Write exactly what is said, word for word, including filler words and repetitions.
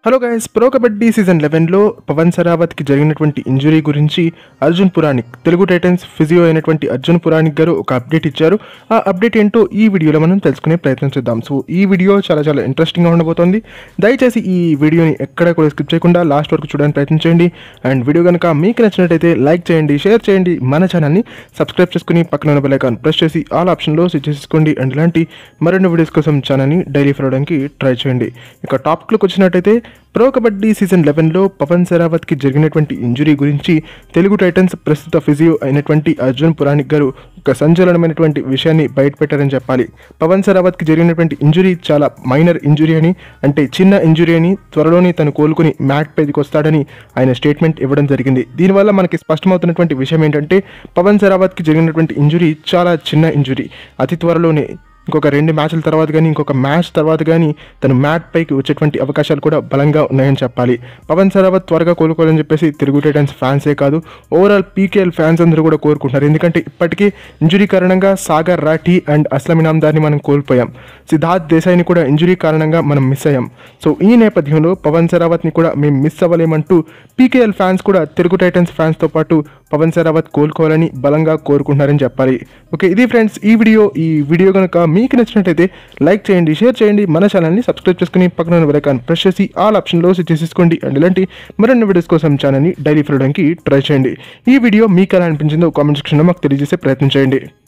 Hello guys, Pro Kabaddi season లెవెన్లో పవన్ సరావత్కి జరిగినటువంటి ఇంజురీ గురించి అర్జున్ పురాణిక్, తెలుగు టైటన్స్ ఫిజియో అయినటువంటి అర్జున్ పురాణిక్ గారు ఒక అప్డేట్ ఇచ్చారు. ఆ అప్డేట్ ఏంటో ఈ వీడియోలో మనం తెలుసుకునే ప్రయత్నం చేద్దాం. సో ఈ వీడియో చాలా చాలా ఇంట్రెస్టింగ్గా ఉండబోతోంది. దయచేసి ఈ వీడియోని ఎక్కడ కూడా స్కిప్ చేయకుండా లాస్ట్ వరకు చూడడానికి ప్రయత్నించండి. అండ్ వీడియో కనుక మీకు నచ్చినట్టయితే లైక్ చేయండి, షేర్ చేయండి, మన ఛానల్ని సబ్స్క్రైబ్ చేసుకుని పక్కన ఉన్న బెల్ ఐకాన్ ప్రెస్ చేసి ఆల్ ఆప్షన్లో సెట్ చేసుకోండి. అండ్ ఇలాంటి మరిన్ని వీడియోస్ కోసం ఛానల్ని డైలీ ఫాలో అవడానికి ట్రై చేయండి. ఇక టాపిక్లోకి వచ్చినట్టయితే ప్రో కబడ్డీ సీజన్ లెవెన్లో పవన్ సరావత్కి జరిగినటువంటి ఇంజురీ గురించి తెలుగు టైటన్స్ ప్రస్తుత ఫిజియో అయినటువంటి అర్జున్ పురాణిక్ గారు ఒక సంచలనమైనటువంటి విషయాన్ని బయటపెట్టారని చెప్పాలి. పవన్ సరావత్కి జరిగినటువంటి ఇంజురీ చాలా మైనర్ ఇంజురీ అని, అంటే చిన్న ఇంజురీ అని, త్వరలోనే తను కోలుకుని మ్యాట్ పైకి వస్తాడని ఆయన స్టేట్మెంట్ ఇవ్వడం జరిగింది. దీనివల్ల మనకి స్పష్టమవుతున్నటువంటి విషయం ఏంటంటే పవన్ సరావత్కి జరిగినటువంటి ఇంజురీ చాలా చిన్న ఇంజురీ. అతి త్వరలోనే ఇంకొక రెండు మ్యాచ్ల తర్వాత కానీ ఇంకొక మ్యాచ్ తర్వాత కానీ తను మ్యాట్ పైకి వచ్చేటువంటి అవకాశాలు కూడా బలంగా ఉన్నాయని చెప్పాలి. పవన్ సరావత్ త్వరగా కోలుకోవాలని చెప్పేసి తెలుగు టైటన్స్ ఫ్యాన్సే కాదు, ఓవరాల్ పీకేఎల్ ఫ్యాన్స్ అందరూ కూడా కోరుకుంటున్నారు. ఎందుకంటే ఇప్పటికీ ఇంజురీ కారణంగా సాగర్ రాఠీ అండ్ అస్లం ఇనామ్దార్ని మనం కోల్పోయాం. సిద్ధార్థ్ దేశాయ్ని కూడా ఇంజురీ కారణంగా మనం మిస్ అయ్యాం. సో ఈ నేపథ్యంలో పవన్ సరావత్ని కూడా మేము మిస్ అవ్వలేమంటూ పీకేఎల్ ఫ్యాన్స్ కూడా తెలుగు టైటన్స్ ఫ్యాన్స్తో పాటు పవన్ సరావత్ కోలుకోవాలని బలంగా కోరుకుంటున్నారని చెప్పాలి. ఓకే, ఇది ఫ్రెండ్స్ ఈ వీడియో. ఈ వీడియో కనుక మీకు నచ్చినట్టయితే లైక్ చేయండి, షేర్ చేయండి, మన ఛానల్ని సబ్స్క్రైబ్ చేసుకుని పక్కన ఉన్న బెల్ ఐకాన్ ప్రెస్ చేసి ఆల్ ఆప్షన్లో సెట్ చేసేసుకోండి. అండ్ ఇలాంటి మరిన్ని వీడియోస్ కోసం ఛానల్ని డైలీ ఫాలో అవడానికి ట్రై చేయండి. ఈ వీడియో మీకు ఎలా అనిపించిందో కామెంట్ సెక్షన్లో మాకు తెలియజేసే ప్రయత్నం చేయండి.